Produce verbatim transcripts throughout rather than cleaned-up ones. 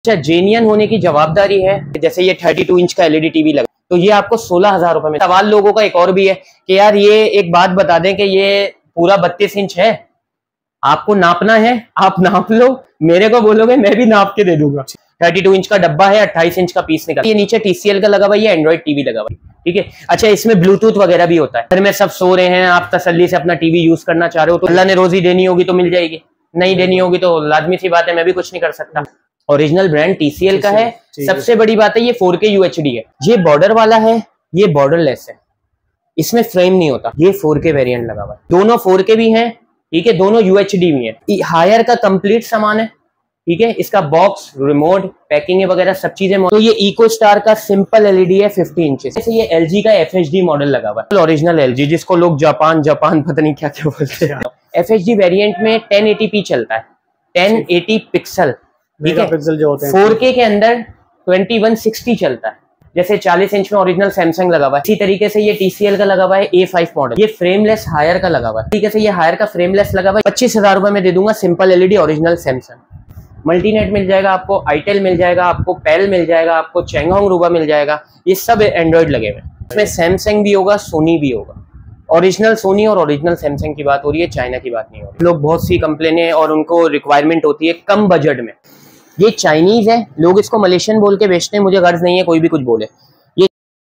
अच्छा, जेन्युइन होने की जवाबदारी है। जैसे ये बत्तीस इंच का एलईडी टीवी लगा तो ये आपको सोलह हजार रुपए में। सवाल लोगों का एक और भी है कि यार ये एक बात बता दें कि ये पूरा बत्तीस इंच है, आपको नापना है आप नाप लो, मेरे को बोलोगे मैं भी नाप के दे दूंगा। बत्तीस इंच का डब्बा है, अट्ठाईस इंच का पीस निकल। ये नीचे टीसीएल का लगा हुआ है, ये एंड्रॉइड टीवी लगा हुआ है, ठीक है। अच्छा, इसमें ब्लूटूथ वगैरह भी होता है। घर में सब सो रहे हैं, आप तसल्ली से अपना टीवी यूज करना चाह रहे हो तो अल्लाह ने रोजी देनी होगी तो मिल जाएगी, नहीं देनी होगी तो लाजमी सी बात है मैं भी कुछ नहीं कर सकता। ओरिजिनल ब्रांड टीसीएल का है। सबसे बड़ी बात है ये फोर के यूएचडी है। ये बॉर्डर वाला है, ये बॉर्डरलेस है, इसमें फ्रेम नहीं होता। ये फोर के वेरिएंट लगा हुआ है, दोनों फोर के भी हैं, ठीक है, दोनों यूएचडी भी हैं। हायर का कंप्लीट सामान है, ठीक है। इसका बॉक्स, रिमोट, पैकिंग वगैरह सब चीजें। तो ये इको स्टार का सिंपल एलईडी है फिफ्टी इंचेस। जैसे ये एलजी का एफएचडी मॉडल लगा हुआ है, ओरिजिनल एलजी, जिसको लोग जापान जापान पता नहीं क्या क्या बोलते हैं। एफएचडी वेरिएंट में टेन एटी पी चलता है, टेन एटी पिक्सल, ठीक है। फोर के के अंदर ट्वेंटी वन सिक्सटी चलता है। जैसे चालीस इंच में ओरिजिनल सैमसंग लगा हुआ है, इसी तरीके से ये टीसीएल का लगा हुआ है ए फाइव मॉडल। ये फ्रेमलेस हायर का लगा हुआ है, तरीके से ये हायर का फ्रेमलेस लगा हुआ है। पच्चीस हजार रुपए में दे दूंगा सिंपल एलईडी ओरिजिनल सैमसंग। मल्टीनेट मिल जाएगा आपको, आईटेल मिल जाएगा आपको, पेल मिल जाएगा आपको, चेंगहोंग रूबा मिल जाएगा। ये सब एंड्रॉइड लगे हुए हैं। इसमें सैमसंग भी होगा, सोनी भी होगा। ओरिजिनल सोनी और ओरिजिनल सैमसंग की बात हो रही है, चाइना की बात नहीं हो रही। लोग बहुत सी कंप्लेनें और उनको रिक्वायरमेंट होती है कम बजट में। ये चाइनीज है, लोग इसको मलेशियन बोल के बेचते हैं, मुझे गर्ज नहीं है कोई भी कुछ बोले। ये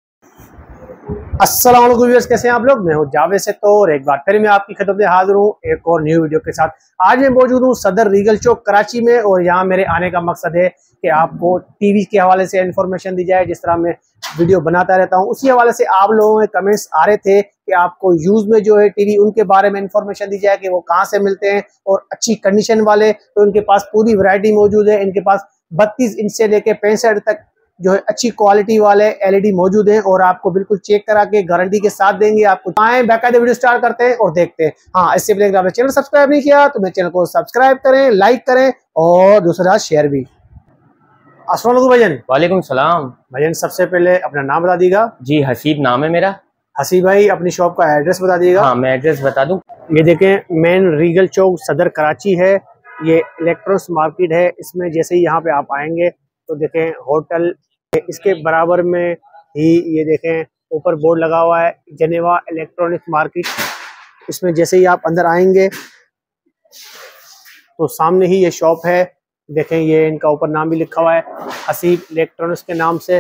अस्सलाम वालेकुम व्यूअर्स, कैसे हैं आप लोग? मैं हूं जावेद से। तो और एक बार फिर मैं आपकी खिदमत में हाजिर हूं एक और न्यू वीडियो के साथ। आज मैं मौजूद हूं सदर रीगल चौक कराची में, और यहाँ मेरे आने का मकसद है कि आपको टीवी के हवाले से इंफॉर्मेशन दी जाए। जिस तरह मैं वीडियो बनाता रहता हूं, उसी हवाले से आप लोगों के कमेंट्स आ रहे थे कि आपको यूज में जो है टीवी, उनके बारे में इंफॉर्मेशन दी जाए कि वो कहाँ से मिलते हैं, और अच्छी कंडीशन वाले। तो इनके पास पूरी वैरायटी मौजूद है। इनके पास बत्तीस इंच से लेके पैंसठ तक जो है अच्छी क्वालिटी वाले एलईडी मौजूद हैं, और आपको बिल्कुल चेक करा के गारंटी के साथ देंगे। आपको आए बाकायदा वीडियो स्टार्ट करते हैं और देखते हैं। हाँ, इससे पहले अगर आपने चैनल सब्सक्राइब नहीं किया तो मेरे चैनल को सब्सक्राइब करें, लाइक करें और दूसरा शेयर भी। अस्सलाम वालेकुम भाईजान। वालेकुम सलाम भाईजान, सबसे पहले अपना नाम बता दीजिएगा। जी, हसीब नाम है मेरा। हसीब भाई, अपनी शॉप का एड्रेस बता दीजिएगा। हाँ, मैं एड्रेस बता दूं। ये देखें, मेन रीगल चौक सदर कराची है। ये इलेक्ट्रॉनिक्स मार्केट है। इसमें जैसे ही यहाँ पे आप आएंगे तो देखें होटल, इसके बराबर में ही ये देखें ऊपर बोर्ड लगा हुआ है जनेवा इलेक्ट्रॉनिक्स मार्केट। इसमें जैसे ही आप अंदर आएंगे तो सामने ही ये शॉप है। देखें, ये इनका ऊपर नाम भी लिखा हुआ है हसीब इलेक्ट्रॉनिक्स के नाम से।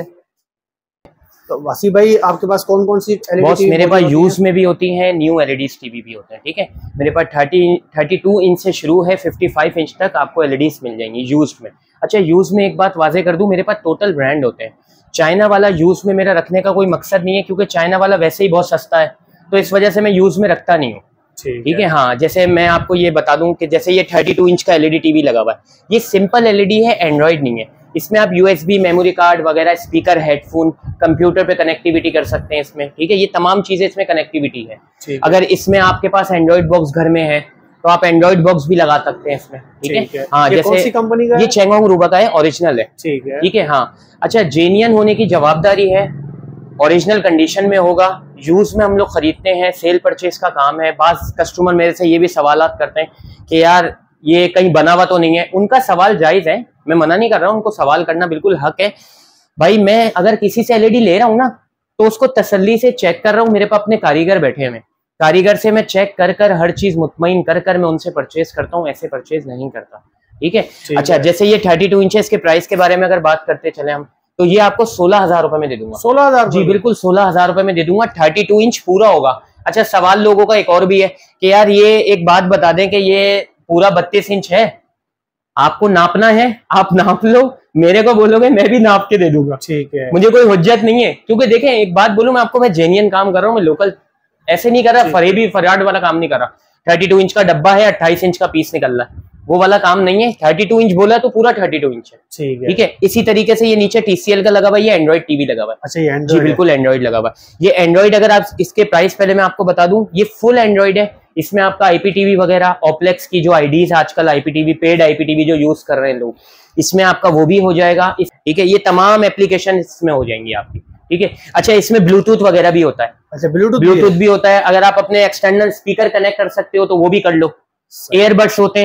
तो वसी भाई, आपके पास कौन कौन सी बॉस? मेरे पास यूज में भी होती हैं, न्यू एलईडी टीवी भी होते हैं, ठीक है। मेरे पास थर्टी थर्टी टू इंच से शुरू है, फिफ्टी फाइव इंच तक आपको एलईडीज मिल जाएंगी यूज में। अच्छा, यूज में एक बात वाजे कर दूं, मेरे पास टोटल ब्रांड होते हैं। चाइना वाला यूज में मेरा रखने का कोई मकसद नहीं है, क्योंकि चाइना वाला वैसे ही बहुत सस्ता है, तो इस वजह से मैं यूज में रखता नहीं हूँ, ठीक है। हाँ, जैसे मैं आपको ये बता दूं कि जैसे ये बत्तीस इंच का एलईडी टीवी लगा हुआ है, ये सिंपल एलईडी है, एंड्रॉइड नहीं है। इसमें आप यूएसबी, मेमोरी कार्ड वगैरह, स्पीकर, हेडफोन, कंप्यूटर पे कनेक्टिविटी कर सकते हैं इसमें, ठीक है। ये तमाम चीजें इसमें कनेक्टिविटी है। अगर इसमें आपके पास एंड्रॉइड बॉक्स घर में है तो आप एंड्रॉइड बॉक्स भी लगा सकते हैं इसमें, ठीक है। हाँ, ये जैसे कौन सी कंपनी का है? ये चेंगहोंग रूबा का है, ओरिजिनल है, ठीक है, ठीक है। हाँ, अच्छा, जेन्युइन होने की जवाबदारी है, ओरिजिनल कंडीशन में होगा। यूज में हम लोग खरीदते हैं, सेल परचेज का काम है। बाज कस्टमर मेरे से ये भी सवालात करते हैं कि यार ये कहीं बना हुआ तो नहीं है। उनका सवाल जायज है, मैं मना नहीं कर रहा हूँ, उनको सवाल करना बिल्कुल हक है। भाई, मैं अगर किसी से एलईडी ले रहा हूँ ना, तो उसको तसल्ली से चेक कर रहा हूँ। मेरे पास अपने कारीगर बैठे हैं, कारीगर से मैं चेक कर कर हर चीज मुतमईन कर कर मैं उनसे परचेज करता हूँ, ऐसे परचेज नहीं करता, ठीक है। अच्छा, जैसे ये थर्टी टू इंचेस के प्राइस के बारे में अगर बात करते चले हम, तो ये आपको सोलह हजार रुपए में दे दूंगा। सोलह हजार जी बिल्कुल, सोलह हजार रुपए में दे दूंगा। थर्टी टू इंच पूरा होगा। अच्छा, सवाल लोगों का एक और भी है कि यार ये एक बात बता दें कि ये पूरा बत्तीस इंच है, आपको नापना है आप नाप लो, मेरे को बोलोगे मैं भी नाप के दे दूंगा, ठीक है। मुझे कोई हुज्जत नहीं है, क्योंकि देखें एक बात बोलूं मैं आपको, मैं जेन्युइन काम कर रहा हूँ, मैं लोकल ऐसे नहीं कर रहा, फरेबी फराड वाला काम नहीं कर रहा। थर्टी टू इंच का डब्बा है, अट्ठाईस इंच का पीस निकल रहा है, वो वाला काम नहीं है। थर्टी टू इंच बोला तो पूरा थर्टी टू इंच है, ठीक है, ठीक है। इसी तरीके से ये नीचे टीसीएल का लगा हुआ है, ये एंड्रॉइड टीवी लगा हुआ है। अच्छा, ये जी बिल्कुल एंड्रॉइड लगा हुआ है। ये एंड्रॉइड, अगर आप इसके प्राइस पहले मैं आपको बता दूं, ये फुल एंड्रॉइड है। इसमें आपका आईपीटीवी वगैरह, ऑप्लेक्स की जो आईडीज आजकल आईपीटीवी, पेड आईपीटीवी जो यूज कर रहे हैं लोग, इसमें आपका वो भी हो जाएगा, ठीक है। ये तमाम एप्लीकेशन इसमें हो जाएंगी आपकी, ठीक है। अच्छा, इसमें ब्लूटूथ वगैरह भी होता है। अच्छा, ब्लूटूथ ब्लूटूथ भी, भी होता है। अगर आप अपने एक्सटर्नल स्पीकर कनेक्ट कर सकते हो तो वो भी कर लो। एयरबड्स होते हैं,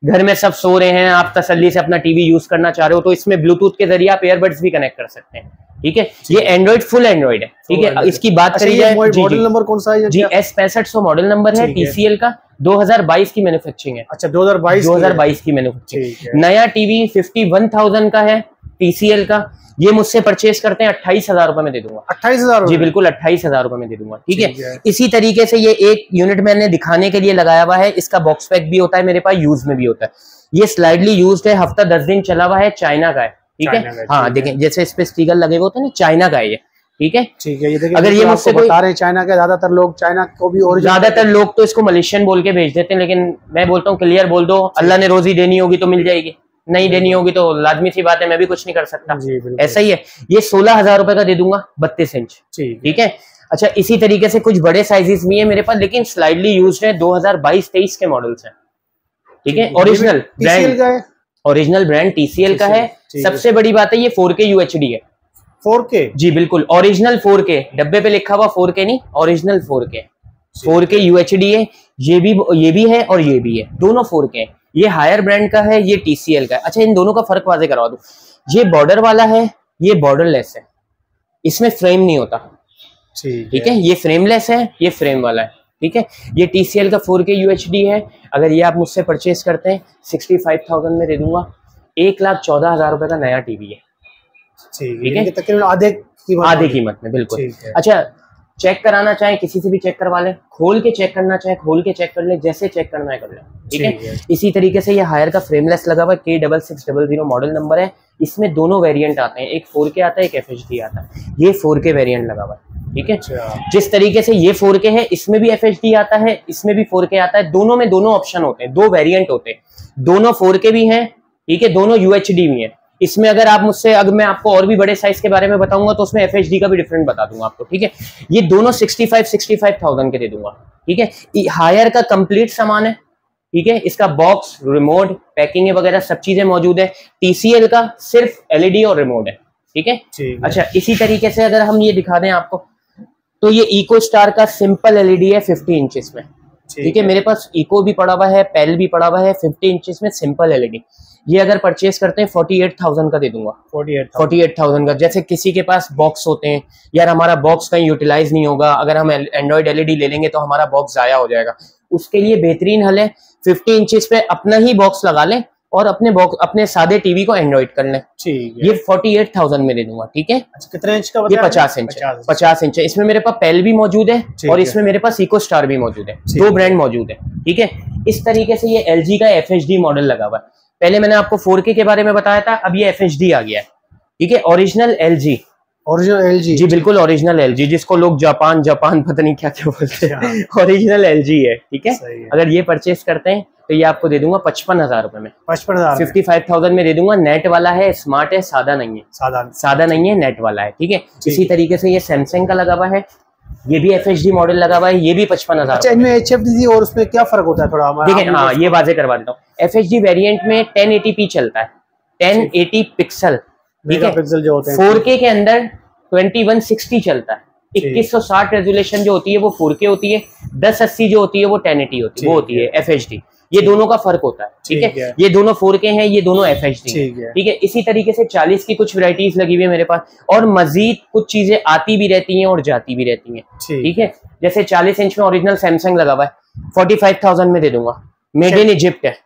घर में सब सो रहे हैं, आप तसल्ली से अपना टीवी यूज करना चाह रहे हो, तो इसमें ब्लूटूथ के जरिए आप एयरबड्स भी कनेक्ट कर सकते हैं। ठीक है, ये एंड्रॉइड फुल एंड्रॉइड है। ठीक है, इसकी बात करी जाए, मॉडल नंबर कौन सा है? जी एस पैंसठ सौ मॉडल नंबर है, टीसीएल का, दो हज़ार बाईस की मैन्युफैक्चरिंग है। अच्छा, दो हज़ार बाईस दो हज़ार बाईस की मैन्युफैक्चरिंग। नया टीवी फिफ्टी वन थाउजेंड का है टीसीएल का, ये मुझसे परचेज करते हैं अट्ठाईस हजार रुपए में दे दूंगा। अट्ठाईस हजार जी बिल्कुल, अट्ठाईस हजार रुपए में दे दूंगा। ठीक है, इसी तरीके से ये एक यूनिट मैंने दिखाने के लिए लगाया हुआ है, इसका बॉक्स पैक भी होता है मेरे पास, यूज में भी होता है। ये स्लाइडली यूज्ड है, हफ्ता दस दिन चला हुआ है, चाइना का है। ठीक है, हाँ देखें जैसे इस पे स्टिकर लगे हुए होते हैं ना, चाइना का है ये। ठीक है, ठीक है, ये देखिए अगर ये मुझसे बता रहे हैं चाइना के, ज्यादातर लोग चाइना को भी, और ज्यादातर लोग तो इसको मलेशियन बोल के भेज देते हैं, लेकिन मैं बोलता हूँ क्लियर बोल दो, अल्लाह ने रोजी देनी होगी तो मिल जाएगी, नहीं देनी होगी तो लाजमी सी बात है, मैं भी कुछ नहीं कर सकता। ऐसा ही है। ये सोलह हजार रुपए का दे दूंगा, बत्तीस इंच। ठीक है, अच्छा इसी तरीके से कुछ बड़े साइजेस भी है मेरे पास, लेकिन स्लाइडली यूज्ड है, दो हज़ार बाईस तेईस के मॉडल्स हैं। ठीक है, original brand, original brand TCL का है। सबसे बड़ी बात है ये फोर के यूएचडी है। फोर के जी बिल्कुल, ओरिजिनल फोर के, डब्बे पे लिखा हुआ फोर के नहीं, original four K, four K UHD है। ये भी ये भी है और ये भी है, दोनों फोर के। ये हायर ब्रांड का है, ये टीसीएल का है। अच्छा, इन दोनों का फर्क वाजे करवा दूं, ये बॉर्डर वाला है, ये बॉर्डरलेस है, इसमें फ्रेम नहीं होता। ठीक है, ये फ्रेमलेस है, ये फ्रेम वाला है। ठीक है, ये टीसीएल का फोर के यूएचडी है। अगर ये आप मुझसे परचेज करते हैं सिक्सटी फाइव थाउजेंड में दे दूंगा, एक लाख चौदह हजार रुपए का नया टीवी है। ठीक है, तकरीबन आधे कीमत, आधे कीमत में बिल्कुल। अच्छा, चेक कराना चाहे किसी से भी चेक करवा लें, खोल के चेक करना चाहे खोल के चेक कर ले, जैसे चेक करना है कर ले। ठीक है, इसी तरीके से ये हायर का फ्रेमलेस लगा हुआ है, K double six double zero model number है। इसमें दोनों वेरिएंट आते हैं, एक फोर के आता है, एक एफ एच डी आता है। ये फोर के वेरिएंट लगा हुआ है। ठीक है, जिस तरीके से ये फोर के है, इसमें भी एफ एच डी आता है, इसमें भी फोर के आता है। दोनों में दोनों ऑप्शन होते हैं, दो वेरिएंट होते हैं, दोनों फोर के भी हैं। ठीक है, दोनों यूएचडी भी हैं। इसमें अगर आप मुझसे, अगर मैं आपको और भी बड़े साइज के बारे में बताऊंगा तो उसमें एफएचडी का भी डिफरेंट बता दूंगा आपको। ठीक है, ये दोनों sixty five sixty five thousand के दे दूंगा। ठीक है, हायर का कंप्लीट सामान है। ठीक है, इसका बॉक्स, रिमोट, पैकिंग वगैरह सब चीजें मौजूद है। टीसीएल का सिर्फ एलईडी और रिमोट है। ठीक है, अच्छा इसी तरीके से अगर हम ये दिखा दें आपको, तो ये इको स्टार का सिंपल एलईडी है फिफ्टी इंचेस में। ठीक है, मेरे पास इको भी पड़ा हुआ है, पेल भी पड़ा हुआ है, फिफ्टी इंचेस में सिंपल एलईडी। ये अगर परचेज करते हैं फोर्टी एट थाउजेंड का दे दूंगा। फोर्टी एट थाउजेंड का। जैसे किसी के पास बॉक्स होते हैं, यार हमारा बॉक्स कहीं यूटिलाइज नहीं होगा, अगर हम एंड्रॉइड एलईडी ले लेंगे तो हमारा बॉक्स जाया हो जाएगा, उसके लिए बेहतरीन हल है, फिफ्टी इंचेस पे अपना ही बॉक्स लगा लें और अपने बॉक्स, अपने सादे टीवी को एंड्रॉइड कर लें। ठीक है, ये फोर्टी एट थाउजेंड में दे दूंगा। ठीक है, कितने इंच का? ये पचास इंच पचास इंच है। इसमें मेरे पास पेल भी मौजूद है और इसमें मेरे पास इको स्टार भी मौजूद है, दो ब्रांड मौजूद है। ठीक है, इस तरीके से ये एलजी का एफएचडी मॉडल लगा हुआ है। पहले मैंने आपको फोर के के बारे में बताया था, अब ये एफएचडी आ गया है। ठीक है, ओरिजिनल एलजी, ओरिजिनल एलजी, जी बिल्कुल ओरिजिनल एलजी, जिसको लोग जापान जापान पता नहीं क्या क्या बोलते हैं, ओरिजिनल एलजी है। ठीक है, अगर ये परचेस करते हैं तो ये आपको दे दूंगा पचपन हजार रुपए में, पचपन हजार फिफ्टी फाइव थाउजेंड में दे दूंगा। नेट वाला है, स्मार्ट है, सादा नहीं है, सादा सादा नहीं है, नेट वाला है। ठीक है, इसी तरीके से ये सैमसंग का लगा हुआ है, ये भी एफएचडी मॉडल लगा हुआ है, ये भी पचपन हजार। अच्छा, इनमें एचएफडी और उसमें क्या फर्क होता है थोड़ा? देखिए, हाँ ये वाजे करवा देता हूँ। एफएचडी वेरिएंट में टेन एटी पी चलता है, टेन एटी पिक्सल। ठीक है, जो होते हैं। फोर के के अंदर ट्वेंटी वन सिक्सटी चलता है, इक्कीस सौ साठ रेजोल्यूशन जो होती है वो फोर के होती है, दस अस्सी जो होती है वो टेन एटी होती है, वो होती है एफएचडी। ये दोनों का फर्क होता है। ठीक है, है, ये दोनों फोर के हैं, ये दोनों एफएचडी है। ठीक है, इसी तरीके से चालीस की कुछ वैरायटीज लगी हुई है मेरे पास, और मजीद कुछ चीजें आती भी रहती हैं और जाती भी रहती हैं। ठीक है, जैसे चालीस इंच में ओरिजिनल सैमसंग लगा हुआ है, फोर्टी फाइव थाउजेंड में दे दूंगा, मेड इन इजिप्ट है,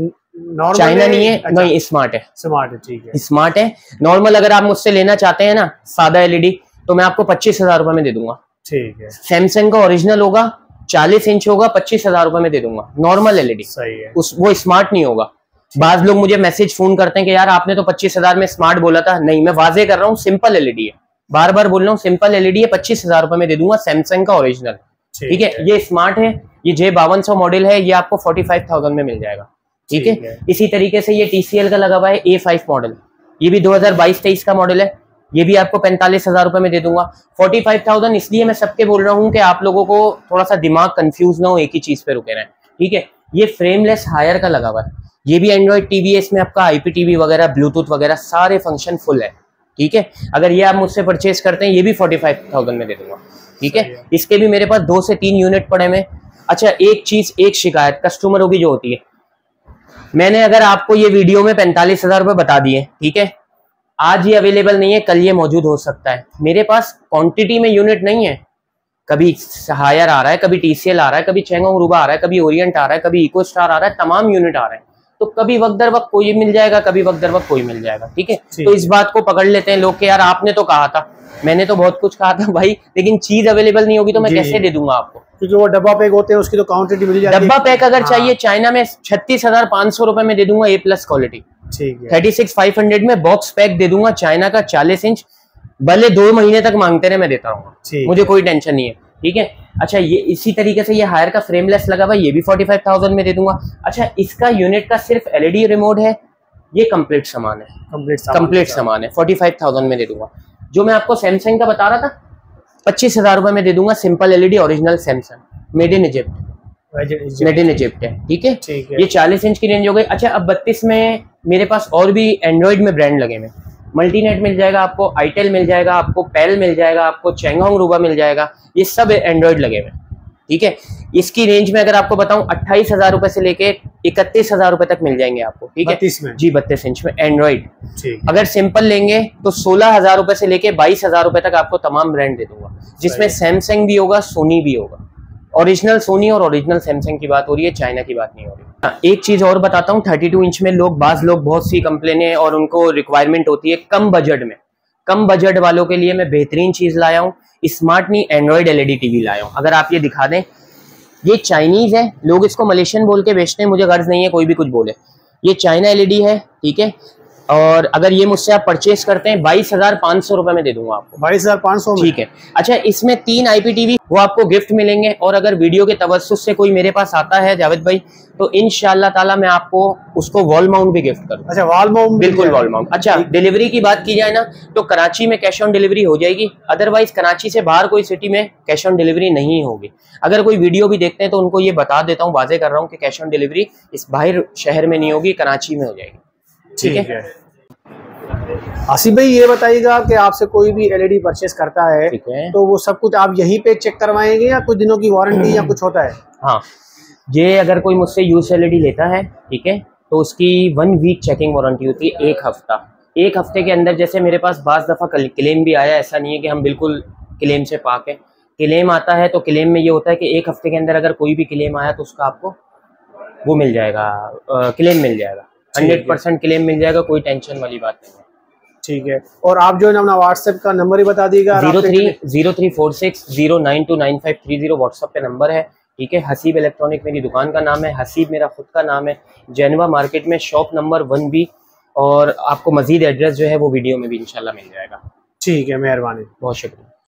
चाइना नहीं है। अच्छा, नहीं स्मार्ट है, स्मार्ट है। ठीक है, स्मार्ट है। नॉर्मल अगर आप मुझसे लेना चाहते हैं ना सादा एलईडी, तो मैं आपको पच्चीस हजार रुपए में दे दूंगा। ठीक है, सैमसंग का ओरिजिनल होगा, चालीस इंच होगा, पच्चीस हजार रुपए में दे दूंगा, नॉर्मल एलईडी। सही है, उस वो स्मार्ट नहीं होगा। बाज लोग मुझे मैसेज फोन करते हैं कि यार आपने तो पच्चीस हजार में स्मार्ट बोला था। नहीं, मैं वाजे कर रहा हूँ, सिंपल एलईडी है, बार बार बोल रहा हूँ, सिंपल एलईडी है, पच्चीस हजार रुपए में दे दूंगा, सैमसंग का ओरिजिनल। ठीक है, ये स्मार्ट है, ये जे बावन सौ मॉडल है, ये आपको फोर्टी फाइव थाउजेंड में मिल जाएगा। ठीक है, इसी तरीके से ये टीसीएल का लगा हुआ है ए फाइव मॉडल, ये भी दो हजार बाईस तेईस का मॉडल है, ये भी आपको पैंतालीस हजार रुपए में दे दूंगा। फोर्टी फाइव थाउजेंड इसलिए मैं सबके बोल रहा हूँ कि आप लोगों को थोड़ा सा दिमाग कंफ्यूज ना हो, एक ही चीज पे रुके रहें। ठीक है, ये फ्रेमलेस हायर का लगा हुआ है, ये भी एंड्रॉइड टीवी है, इसमें आपका आईपीटीवी वगैरह, ब्लूटूथ वगैरह सारे फंक्शन फुल है। ठीक है, अगर ये आप मुझसे परचेज करते हैं, ये भी फोर्टी फाइव थाउजेंड में दे दूंगा। ठीक है, इसके भी मेरे पास दो से तीन यूनिट पड़े में। अच्छा, एक चीज, एक शिकायत कस्टमरों की जो होती है, मैंने अगर आपको ये वीडियो में पैंतालीस हजार रुपए बता दिए, ठीक है, आज ये अवेलेबल नहीं है, कल ये मौजूद हो सकता है। मेरे पास क्वांटिटी में यूनिट नहीं है, कभी हायर आ रहा है, कभी टीसीएल आ रहा है, कभी चेंगोंग रूबा आ रहा है, कभी ओरिएंट आ रहा है, कभी इको स्टार आ रहा है, तमाम यूनिट आ रहे हैं। तो कभी वक्त दर वक्त कोई मिल जाएगा, कभी वक्त दर वक्त कोई मिल जाएगा, ठीक है। तो इस बात को पकड़ लेते हैं लोग कि यार आपने तो कहा था, मैंने तो बहुत कुछ कहा था भाई, लेकिन चीज अवेलेबल नहीं होगी तो मैं कैसे दे दूंगा आपको, क्योंकि वो डब्बा पैक होते हैं, उसकी तो क्वांटिटी मिल जाती है। डब्बा पैक अगर चाहिए चाइना में छत्तीस हजार पांच सौ रुपए में दे दूंगा, A plus quality, thirty six five hundred में बॉक्स पैक दे दूंगा चाइना का चालीस इंच, भले दो महीने तक मांगते रहे मैं देता रहूंगा, मुझे कोई टेंशन नहीं है, ठीक है। अच्छा, ये इसी तरीके से ये हायर का फ्रेमलेस लगा हुआ, ये भी फोर्टी फाइव थाउजेंड में दे दूंगा। अच्छा, इसका यूनिट का सिर्फ एलईडी रिमोट है, ये कंप्लीट सामान है, कंप्लीट कंप्लीट सामान है, फोर्टी फाइव थाउजेंड में दे दूंगा। जो मैं आपको सैमसंग का बता रहा था, पच्चीस हजार रुपए में दे दूंगा, simple LED original Samsung, made in Egypt, made in Egypt है, ठीक है। ये चालीस इंच की रेंज हो गई। अच्छा, अब बत्तीस में मेरे पास और भी एंड्रॉइड में ब्रांड लगे हुए, मल्टीनेट मिल जाएगा आपको, आईटेल मिल जाएगा आपको, पेल मिल जाएगा आपको, चेंगोंग रूबा मिल जाएगा, ये सब एंड्रॉइड लगे हुए, ठीक है। इसकी रेंज में अगर आपको बताऊं अट्ठाईस हजार रुपए से लेके इकतीस हजार रुपए तक मिल जाएंगे आपको, ठीक है जी, बत्तीस इंच में एंड्रॉइड। अगर सिंपल लेंगे तो सोलह हजार रुपए से लेके बाईस हजार रुपए तक आपको तमाम ब्रांड दे दूंगा, जिसमें सैमसंग भी होगा, सोनी भी होगा, ओरिजिनल सोनी और ओरिजिनल सैमसंग की बात हो रही है, चाइना की बात नहीं हो रही। एक चीज और बताता हूँ, थर्टी टू इंच में लोग बाज लोग बहुत सी कंप्लेनें और उनको रिक्वायरमेंट होती है कम बजट में, कम बजट वालों के लिए मैं बेहतरीन चीज लाया हूँ, स्मार्ट नहीं एंड्रॉइड एलईडी टीवी लाया हूँ। अगर आप ये दिखा दें, ये चाइनीज है, लोग इसको मलेशियन बोल के बेचते हैं, मुझे गर्ज नहीं है कोई भी कुछ बोले, ये चाइना एलईडी है, ठीक है। और अगर ये मुझसे आप परचेस करते हैं बाईस हजार पांच सौ रुपए में दे दूंगा आपको, बाईस हजार पांच सौ, ठीक है। अच्छा, इसमें तीन आईपीटीवी वो आपको गिफ्ट मिलेंगे, और अगर वीडियो के तवज्जुह से कोई मेरे पास आता है जावेद भाई, तो इंशाल्लाह ताला मैं आपको उसको वॉल माउंट भी गिफ्ट करूंगा। अच्छा, वॉल माउंट, बिल्कुल वॉल माउंट। अच्छा, डिलीवरी की बात की जाए ना, तो कराची में कैश ऑन डिलीवरी हो जाएगी, अदरवाइज कराची से बाहर कोई सिटी में कैश ऑन डिलीवरी नहीं होगी। अगर कोई वीडियो भी देखते हैं तो उनको ये बता देता हूँ, वाजे कर रहा हूँ कि कैश ऑन डिलीवरी इस बाहर शहर में नहीं होगी, कराची में हो जाएगी, ठीक है। आसिफ भाई, ये बताइएगा कि आपसे कोई भी एलईडी परचेस करता है, है तो वो सब कुछ आप यहीं पे चेक करवाएंगे या कुछ दिनों की वारंटी या कुछ होता है? हाँ, ये अगर कोई मुझसे यूज एलईडी लेता है, ठीक है, तो उसकी वन वीक चेकिंग वारंटी होती है, एक हफ्ता। एक हफ्ते के अंदर, जैसे मेरे पास बाज दफा क्लेम भी आया, ऐसा नहीं है कि हम बिल्कुल क्लेम से पाक है, क्लेम आता है तो क्लेम में ये होता है कि एक हफ्ते के अंदर अगर कोई भी क्लेम आया तो उसका आपको वो मिल जाएगा, क्लेम मिल जाएगा, हंड्रेड परसेंट क्लेम मिल जाएगा, कोई टेंशन वाली बात नहीं है, ठीक है। और आप जो है ना अपना व्हाट्सएप का नंबर ही बता दीजिएगा, zero three zero three four six zero nine two nine five three zero WhatsApp पे नंबर है, ठीक है। हसीब इलेक्ट्रॉनिक मेरी दुकान का नाम है, हसीब मेरा खुद का नाम है, जैनवा मार्केट में शॉप नंबर वन बी, और आपको मजीद एड्रेस जो है वो वीडियो में भी इंशाल्लाह मिल जाएगा। ठीक है, मेहरबानी, बहुत शुक्रिया।